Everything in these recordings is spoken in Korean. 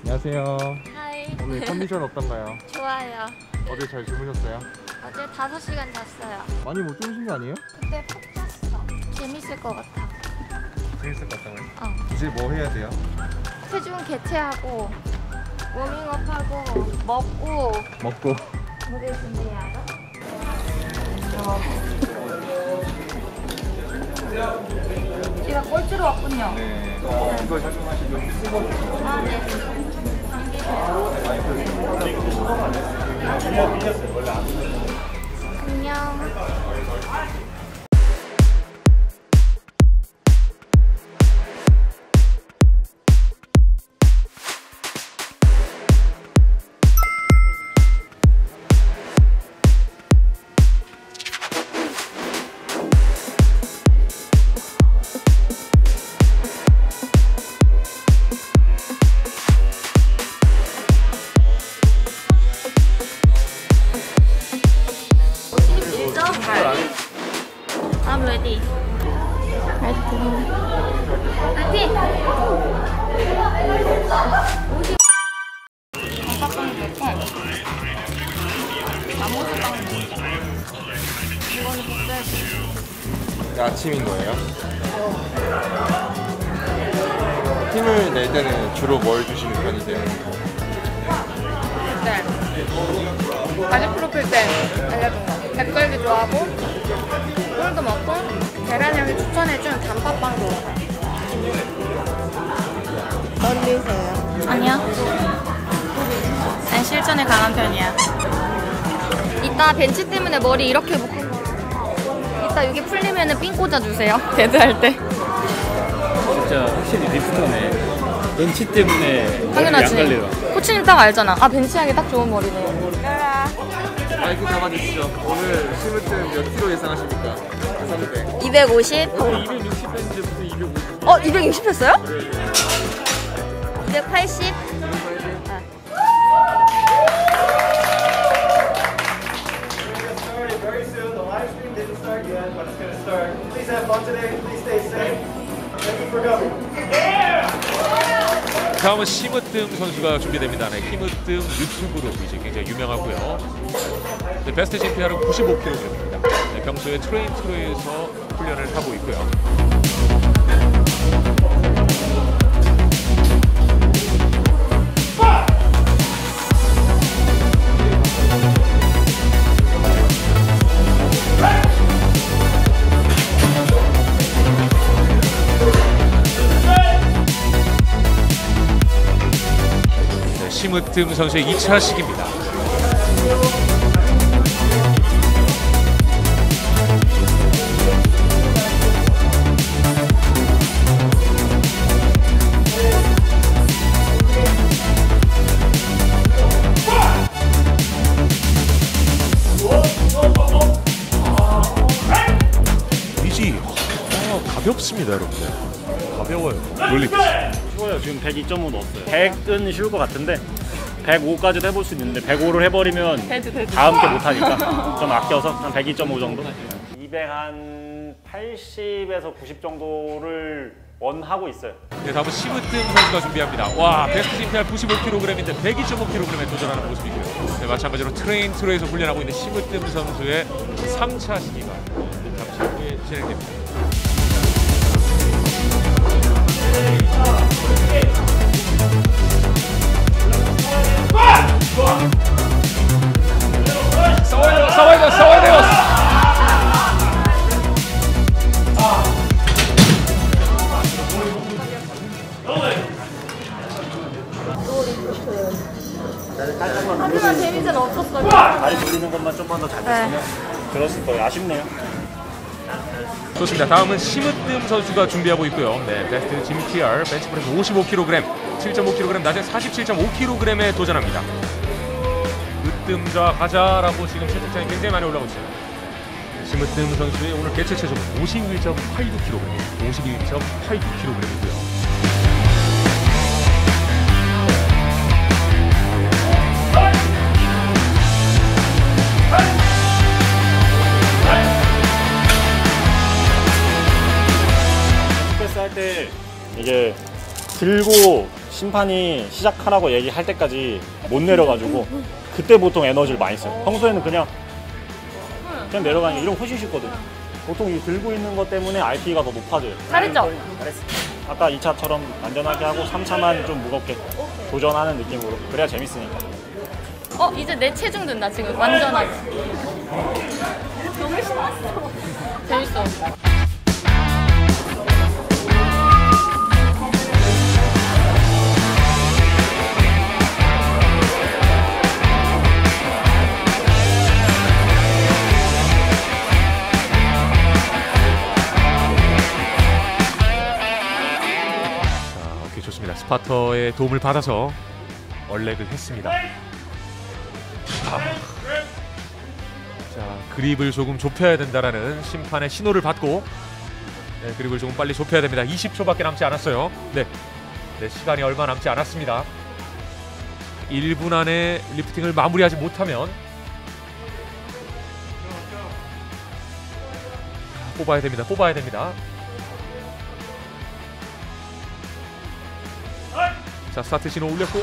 안녕하세요. 하이. 오늘 컨디션 어떤가요? 좋아요. 어제 잘 주무셨어요? 어제 5시간 잤어요. 많이 못 주무신 거 아니에요? 그때 푹 잤어. 재밌을 것 같아. 재밌을 것 같다고요? 어. 이제 뭐 해야 돼요? 체중 개체하고 워밍업하고 먹고 무대 준비하러. 제가 꼴찌로 왔군요. 네. 이거 착용하시고 쓰고 아, 네. 안녕. I'm ready. 파이팅! 단팥빵 먹고 나머지빵 먹자. 이거는 빅셀. 아침인 거예요? 힘을 낼 때는 주로 뭘 드시는 편이세요? 네. 바지 프로필 때 알려준 거. 백설기 좋아하고 꿀도 먹고 계란 형이 추천해준 단팥빵도 먹어. 떨리세요? 아니요. 난 실전에 강한 편이야. 이따 벤치 때문에 머리 이렇게 묶은 거. 이따 여기 풀리면은 핀 꽂아주세요. 데드할 때. 진짜 확실히 리프터네. 벤치 때문에 당연하지. 머리 안 갈려요. 코치님 딱 알잖아. 아 벤치하기 딱 좋은 머리네. 마이크 잡아주시죠. 오늘 심으뜸 몇 킬로 예상하십니까? 예상대 250. 260 했는데 무슨 250. 260 했어요? 280. Very soon. The live stream didn't start yet, but it's going to start. Please have fun today. Please stay safe. Thank you for coming. 다음은 심으뜸 선수가 준비됩니다. 네, 심으뜸 유튜브로 이제 굉장히 유명하고요. 네, 베스트 GPR은 95kg입니다. 네, 평소에 트레인트로에서 훈련을 하고 있고요. 심으뜸 선수의 2차 시기입니다. 위지 가볍습니다, 여러분들. 가벼워요. 놀리겠습니다. 쉬워요. 지금 102.5 넣었어요. 100은 쉬울 것 같은데 105까지도 해볼 수 있는데 105를 해버리면 다음 게 못하니까 좀 아껴서 한 102.5 정도? 280에서 90 정도를 원하고 있어요. 네, 다음은 심으뜸 선수가 준비합니다. 와, 베스트 GPR 95kg인데 102.5kg에 도전하는 모습이고요. 네, 마찬가지로 트레인트로에서 훈련하고 있는 심으뜸 선수의 3차 시기가 잠시 후에 진행됩니다. 싸워야 돼요. 하지만 재미는 없었어요. 다리 돌리는 것만 좀만 더 잘 됐으면 들었을 거예요. 아쉽네요. 좋습니다. 다음은 심으뜸 선수가 준비하고 있고요. 네, 베스트 GPR 벤치프레스 55kg, 7.5kg, 낮에 47.5kg에 도전합니다. 으뜸자 가자라고 지금 채팅창이 굉장히 많이 올라오고 있어요. 심으뜸 선수의 오늘 개체 체중은 51.82kg, 51.82kg이고요. 할 때 이게 들고 심판이 시작하라고 얘기할 때까지 못 내려가지고 그때 보통 에너지를 많이 써요. 평소에는 그냥 내려가는 게 이런 거 훨씬 쉽거든. 보통 이 들고 있는 것 때문에 RP가 더 높아져요. 잘했죠? 잘했어. 아까 2차처럼 안전하게 하고 3차만 좀 무겁게 도전하는 느낌으로. 그래야 재밌으니까. 이제 내 체중 든다 지금 완전하게. 너무 신났어. 재밌어. 좋습니다. 스파터의 도움을 받아서 얼렉을 했습니다. 자, 그립을 조금 좁혀야 된다라는 심판의 신호를 받고 그립을 조금 빨리 좁혀야 됩니다. 20초밖에 남지 않았어요. 네, 시간이 얼마 남지 않았습니다. 1분 안에 리프팅을 마무리하지 못하면 뽑아야 됩니다. 자, 스타트 신호 올렸고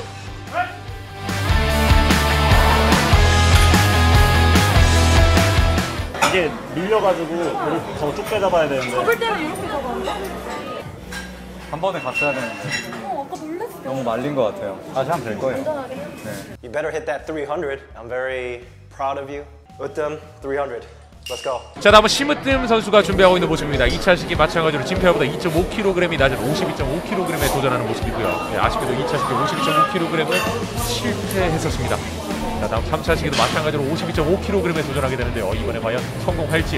이게 밀려가지고 더 쭉 빼잡아야 되는데 잡을 때는 이렇게 잡았는데? 한 번에 갔어야 되는데 아까 놀랬어. 너무 말린 것 같아요. 다시 하면 될 거예요. You better hit that 300. I'm very proud of you. Uttam, 300. Let's go. 자, 다음은 심으뜸 선수가 준비하고 있는 모습입니다. 2차 시기 마찬가지로 진표보다 2.5kg이 낮은 52.5kg에 도전하는 모습이고요. 네, 아쉽게도 2차 시기 52.5kg을 실패했었습니다. 자, 다음 3차 시기도 마찬가지로 52.5kg에 도전하게 되는데요. 이번에 과연 성공할지.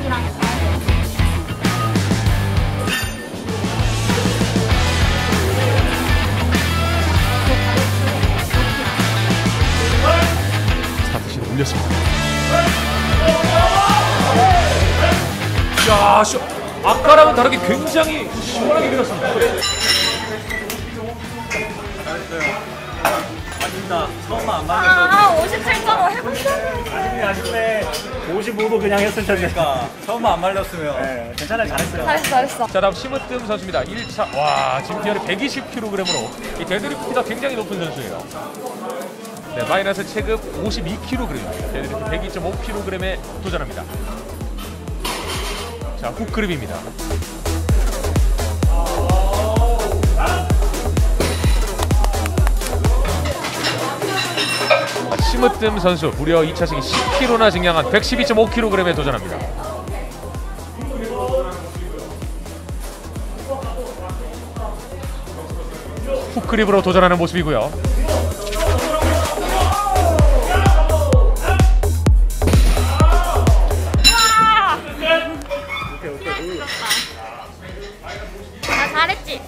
스타트 신호 올렸습니다. 야, 아까랑은 다르게 굉장히 시원하게 밀었습니다. 아쉽다. 처음만 안 말렸어도 57.5 해보자고. 아쉽네. 55도 그냥 했을 텐데. 처음만 안 말렸으면. 네, 괜찮아요. 잘했어요. 잘했어. 자, 다음 심으뜸 선수입니다. 1차, 와, 진피어를 120kg으로 이 데드리프트가 굉장히 높은 선수예요. 네, 마이너스 체급 52kg, 데드리프트 102.5kg에 도전합니다. 자, 훅그립입니다. 심으뜸 선수 무려 2차 시기 10kg나 증량한 112.5kg에 도전합니다. 훅그립으로 도전하는 모습이고요. 잘했지?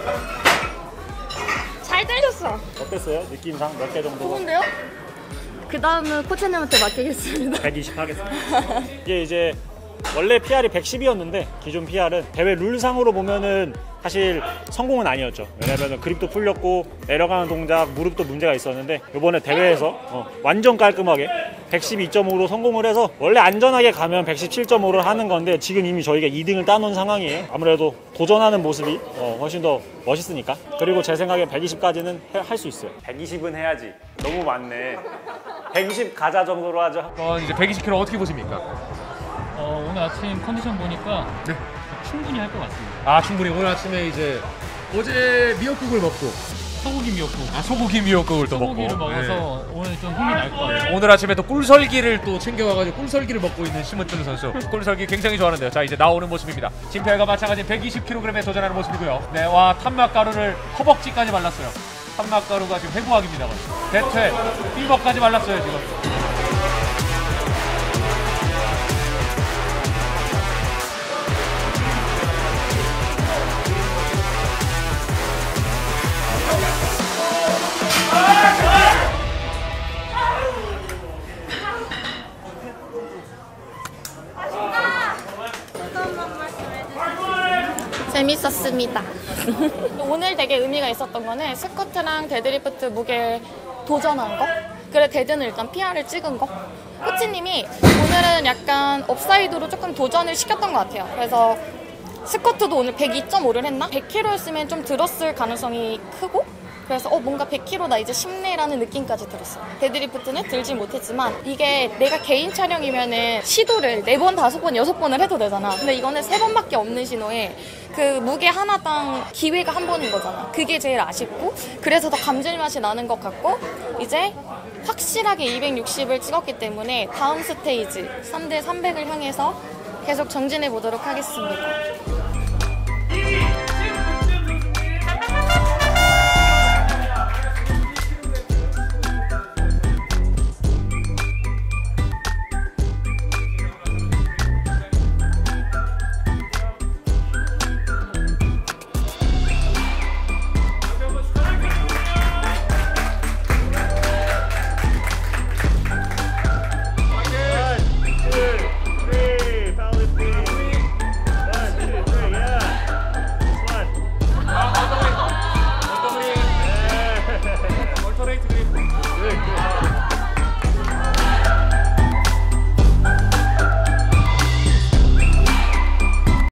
잘 때렸어. 어땠어요? 느낌상 몇 개 정도? 좋은데요? 그 다음은 코치님한테 맡기겠습니다. 120 하겠습니다. 이게 이제 원래 PR이 110이었는데 기존 PR은 대회 룰상으로 보면은 사실 성공은 아니었죠. 왜냐면 그립도 풀렸고 내려가는 동작, 무릎도 문제가 있었는데 이번에 대회에서 완전 깔끔하게 112.5로 성공을 해서 원래 안전하게 가면 117.5를 하는 건데 지금 이미 저희가 2등을 따놓은 상황이에요. 아무래도 도전하는 모습이 훨씬 더 멋있으니까. 그리고 제 생각엔 120까지는 할 수 있어요. 120은 해야지. 너무 많네. 120 가자 정도로 하죠. 이제 120kg 어떻게 보십니까? 오늘 아침 컨디션 보니까 네. 충분히 할 것 같습니다. 아, 충분히 오늘 아침에 이제 어제 미역국을 먹고 소고기 미역국. 소고기 미역국을 또 먹고 소고기를 먹어서 오늘 좀 힘이 날 것 같아요. 오늘 아침에 또 꿀설기를 또 챙겨와가지고 꿀설기를 먹고 있는 심으뜸 선수. 꿀설기 굉장히 좋아하는데요. 자, 이제 나오는 모습입니다. 진표와 마찬가지 120kg에 도전하는 모습이고요. 네, 와, 탄막가루를 허벅지까지 발랐어요. 탄막가루가 지금 회부학입니다. 대퇴, 삐벅까지 발랐어요 지금. 재밌었습니다. 오늘 되게 의미가 있었던 거는 스쿼트랑 데드리프트 무게 도전한 거. 그래 데드는 일단 PR을 찍은 거. 코치님이 오늘은 약간 업사이드로 조금 도전을 시켰던 것 같아요. 그래서 스쿼트도 오늘 102.5를 했나? 100kg였으면 좀 들었을 가능성이 크고 그래서 뭔가 100kg 나 이제 쉽네라는 느낌까지 들었어요. 데드리프트는 들지 못했지만 이게 내가 개인 촬영이면은 시도를 4번, 5번, 6번을 해도 되잖아. 근데 이거는 3번밖에 없는 신호에 그 무게 하나당 기회가 한 번인 거잖아. 그게 제일 아쉽고 그래서 더 감질맛이 나는 것 같고 이제 확실하게 260을 찍었기 때문에 다음 스테이지 3대 300을 향해서 계속 정진해 보도록 하겠습니다.